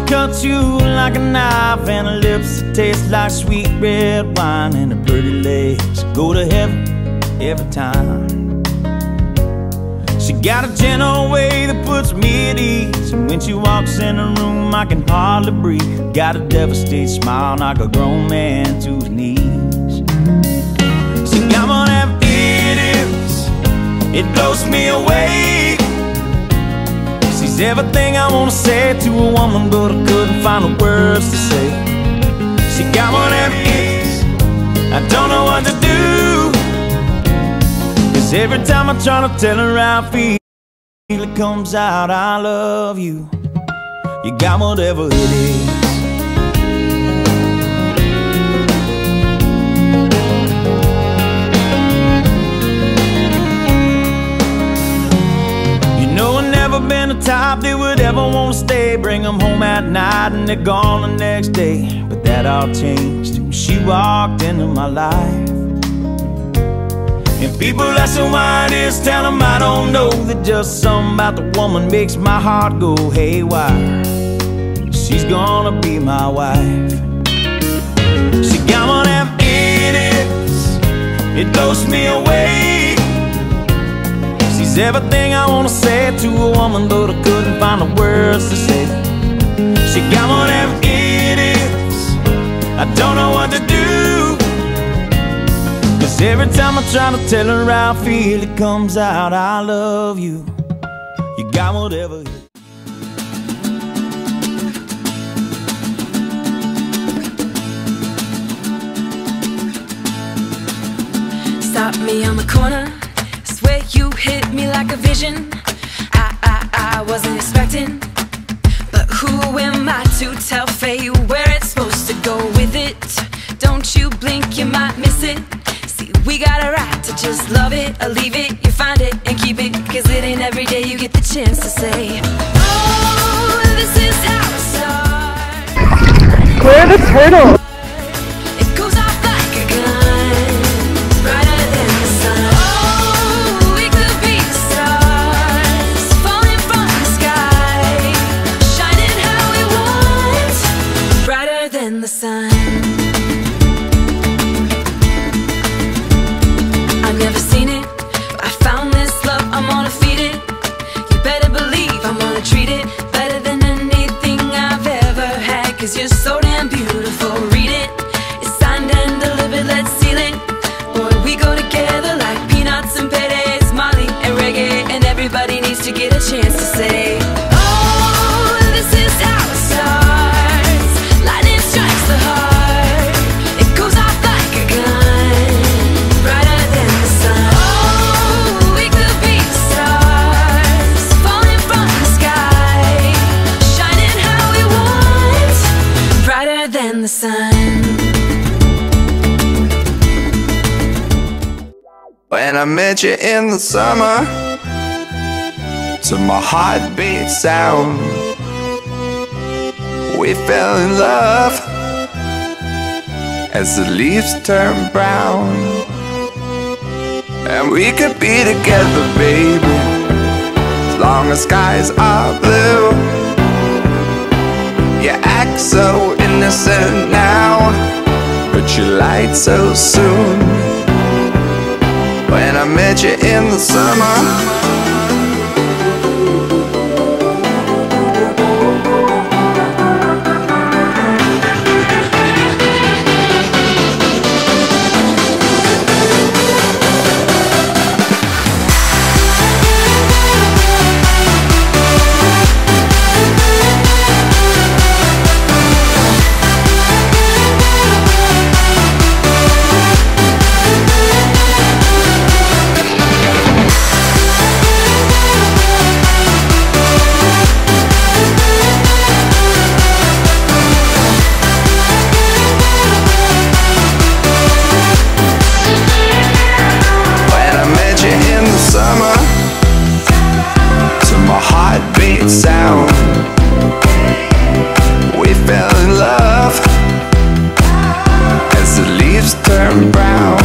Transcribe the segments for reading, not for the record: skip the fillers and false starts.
cuts you like a knife, and her lips that taste like sweet red wine, and her pretty legs go to heaven every time. She got a gentle way that puts me at ease, and when she walks in the room I can hardly breathe. Got a devastated smile, knock a grown man to his knees. See, I'm gonna have idiots, it blows me away. She's everything I wanna say to a woman, but I couldn't find the words to say. She got one of them hits, I don't know what to do, 'cause every time I try to tell her how I feel, it comes out, I love you. You got whatever it is. Been the type that would ever want to stay, bring them home at night and they're gone the next day. But that all changed when she walked into my life. And people asking why it is, tell them I don't know, that just something about the woman makes my heart go haywire. She's gonna be my wife. She got one of them idiots, it blows me away. She's everything I wanna say to a woman, but I couldn't find the words to say. She got one of them idiots, I don't know what to do, 'cause every time I try to tell her how I feel, it comes out, I love you. You got whatever it is. Stop me on the corner, swear you hit me like a vision. I wasn't expecting, but who am I to tell fate where it's supposed to go with it? Don't you blink, you might miss it. See, we got a right to just love it or leave it. You find it and keep it, 'cause it ain't every day you get the chance to say, oh, this is how it starts. Where are the turtles? It goes off like a gun, brighter than the sun. The sun. I've never seen it, but I found this love, I'm gonna feed it. You better believe I'm gonna treat it better than anything I've ever had, 'cause you're so damn beautiful, read it. It's signed and delivered, let's seal it. Boy, we go together like peanuts and paydays, Molly and reggae, and everybody needs to get a chance to say, oh, this is how it starts. Lightning strikes the heart, it goes off like a gun, brighter than the sun. Oh, we could be the stars, falling from the sky, shining how we want, brighter than the sun. When I met you in the summer, to my heartbeat sound, we fell in love as the leaves turn brown. And we could be together, baby, as long as skies are blue. You act so innocent now, but you lied so soon. When I met you in the summer, sound, we fell in love as the leaves turn brown.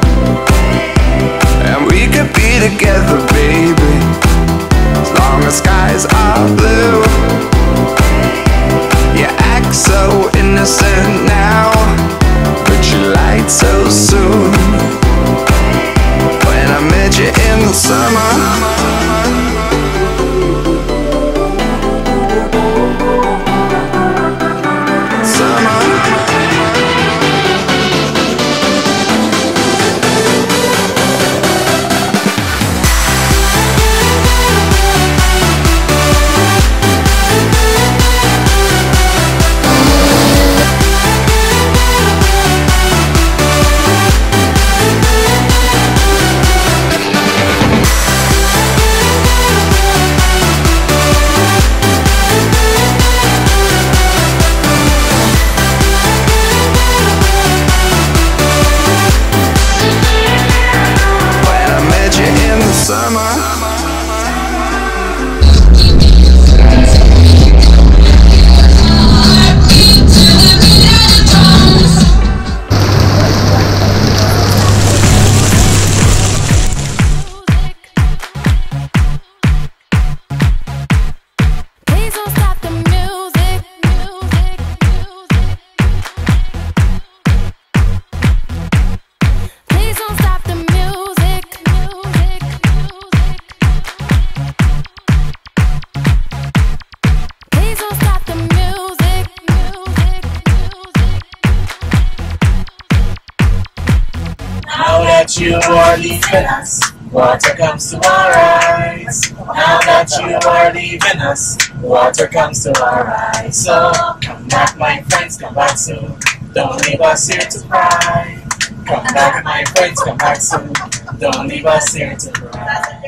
And we could be together, baby, as long as skies are blue. innocent now, but you lied so soon. When I met you in the summer, you are leaving us, water comes to our eyes. Now that you are leaving us, water comes to our eyes. So come back, my friends, come back soon. Don't leave us here to cry. Come back, my friends, come back soon. Don't leave us here to cry.